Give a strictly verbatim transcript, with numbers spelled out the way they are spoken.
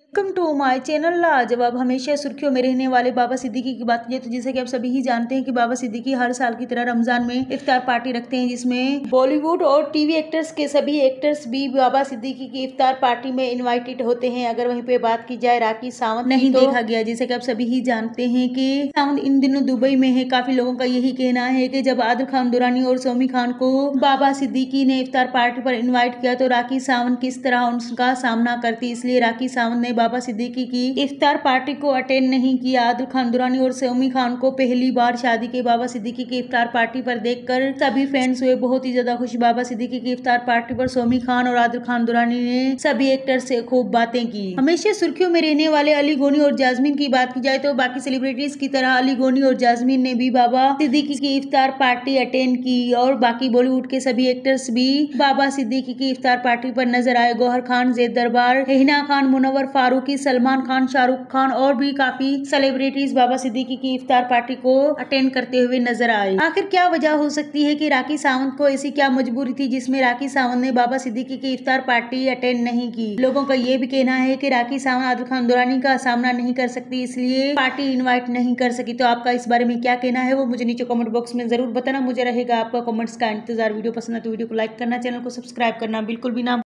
Welcome to my channel लाजवाब। हमेशा सुर्खियों में रहने वाले बाबा सिद्दीकी की बात की तो जैसे कि आप सभी ही जानते हैं कि बाबा सिद्दीकी हर साल की तरह रमजान में इफ्तार पार्टी रखते हैं, जिसमें बॉलीवुड और टीवी एक्टर्स के सभी एक्टर्स भी बाबा सिद्दीकी की इफ्तार पार्टी में इनवाइटेड होते हैं। अगर वहीं पे बात की जाए राखी सावंत नहीं तो देखा गया, जैसे कि आप सभी ही जानते हैं कि सावंत इन दिनों दुबई में है। काफी लोगों का यही कहना है कि जब आदिल खान दुरानी और सौमी खान को बाबा सिद्दीकी ने इफ्तार पार्टी पर इन्वाइट किया तो राखी सावंत किस तरह उनका सामना करती, इसलिए राखी सावंत ने बाबा सिद्दीकी की इफ्तार पार्टी को अटेंड नहीं किया। आदिल खान दुरानी और सौमी खान को पहली बार शादी के बाबा सिद्दीकी की इफ्तार पार्टी पर देखकर सभी फैंस हुए बहुत ही ज्यादा खुश। बाबा सिद्दीकी की इफ्तार पार्टी पर सौमी खान और आदिल खान दुरानी ने सभी एक्टर से खूब बातें की। हमेशा सुर्खियों में रहने वाले अली गोनी और जास्मीन की बात की जाए तो बाकी सेलिब्रिटीज की तरह अली गोनी और जास्मीन ने भी बाबा सिद्दीकी की इफ्तार पार्टी अटेंड की और बाकी बॉलीवुड के सभी एक्टर्स भी बाबा सिद्दीकी की इफ्तार पार्टी पर नजर आए। गौहर खान, जैद दरबार, हिना खान, मुनव्वर फारूकी, सलमान खान, शाहरुख खान और भी काफी सेलिब्रिटीज बाबा सिद्दीकी की इफ्तार पार्टी को अटेंड करते हुए नजर आए। आखिर क्या वजह हो सकती है कि राखी सावंत को ऐसी क्या मजबूरी थी जिसमें राखी सावंत ने बाबा सिद्दीकी की इफ्तार पार्टी अटेंड नहीं की। लोगों का ये भी कहना है कि राखी सावंत आदिल खान दुरानी का सामना नहीं कर सकती, इसलिए पार्टी इन्वाइट नहीं कर सकी। तो आपका इस बारे में क्या कहना है वो मुझे नीचे कमेंट बॉक्स में जरूर बताना। मुझे रहेगा आपका कमेंट्स का इंतजार। वीडियो पसंद है तो वीडियो को लाइक करना, चैनल को सब्सक्राइब करना बिल्कुल भी ना